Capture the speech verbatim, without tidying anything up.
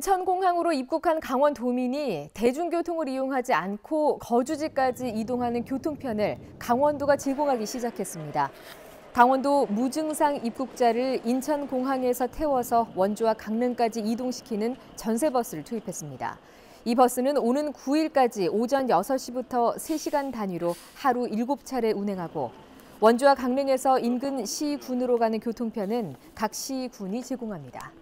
인천공항으로 입국한 강원도민이 대중교통을 이용하지 않고 거주지까지 이동하는 교통편을 강원도가 제공하기 시작했습니다. 강원도 무증상 입국자를 인천공항에서 태워서 원주와 강릉까지 이동시키는 전세버스를 투입했습니다. 이 버스는 오는 구 일까지 오전 여섯 시부터 세 시간 단위로 하루 일곱 차례 운행하고 원주와 강릉에서 인근 시군으로 가는 교통편은 각 시군이 제공합니다.